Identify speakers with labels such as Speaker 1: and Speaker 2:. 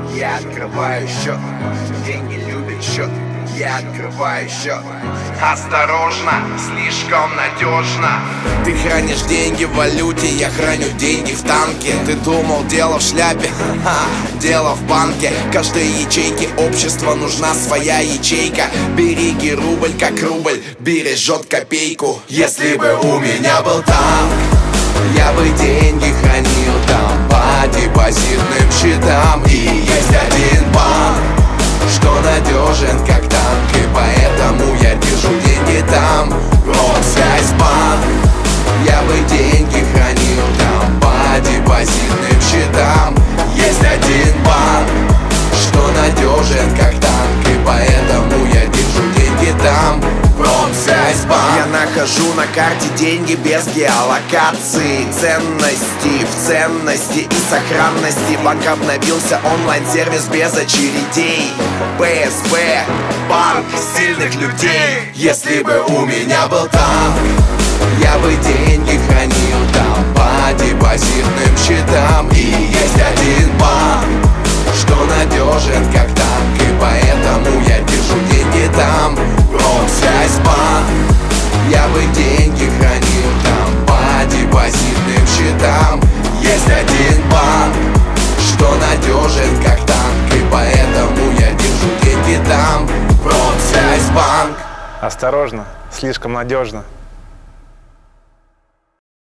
Speaker 1: я открываю счет. Деньги любят счет, я открываю счет. Осторожно, слишком надежно. Ты хранишь деньги в валюте, я храню деньги в танке. Ты думал, дело в шляпе? Ха-ха, дело в банке. Каждой ячейке общества нужна своя ячейка. Береги рубль, как рубль бережет копейку. Если бы у меня был танк, я бы деньги хранил там по депозитным счетам. И есть один банк, что надежен как танк, и поэтому я держу деньги там. Промсвязьбанк, я бы деньги хранил там по депозитным счетам. Есть один банк, что надежен как танк, и поэтому я держу деньги там. Промсвязьбанк. Я нахожу на карте деньги без геолокации. Ценности в ценности и сохранности. Банк обновился, онлайн-сервис без очередей. ПСБ, банк сильных людей. Если бы у меня был танк, я бы деньги хранил там по депозитным счетам. И есть один банк, что надежен как танк, и поэтому я держу деньги там. Промсвязьбанк, я бы деньги хранил там по депозитным счетам. Есть один банк, что надежен как танк, и поэтому я держу деньги там. Промсвязьбанк.
Speaker 2: Осторожно, слишком надежно.